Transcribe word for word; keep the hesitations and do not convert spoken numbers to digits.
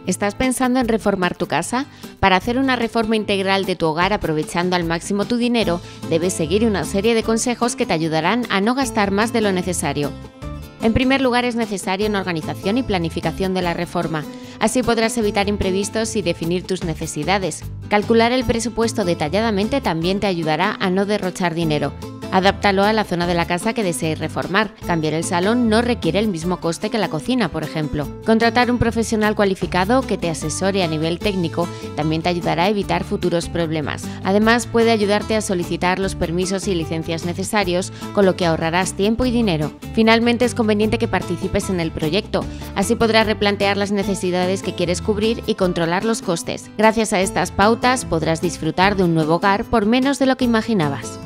¿Estás pensando en reformar tu casa? Para hacer una reforma integral de tu hogar aprovechando al máximo tu dinero, debes seguir una serie de consejos que te ayudarán a no gastar más de lo necesario. En primer lugar, es necesaria una organización y planificación de la reforma. Así podrás evitar imprevistos y definir tus necesidades. Calcular el presupuesto detalladamente también te ayudará a no derrochar dinero. Adáptalo a la zona de la casa que desees reformar. Cambiar el salón no requiere el mismo coste que la cocina, por ejemplo. Contratar un profesional cualificado que te asesore a nivel técnico también te ayudará a evitar futuros problemas. Además, puede ayudarte a solicitar los permisos y licencias necesarios, con lo que ahorrarás tiempo y dinero. Finalmente, es conveniente que participes en el proyecto. Así podrás replantear las necesidades que quieres cubrir y controlar los costes. Gracias a estas pautas, podrás disfrutar de un nuevo hogar por menos de lo que imaginabas.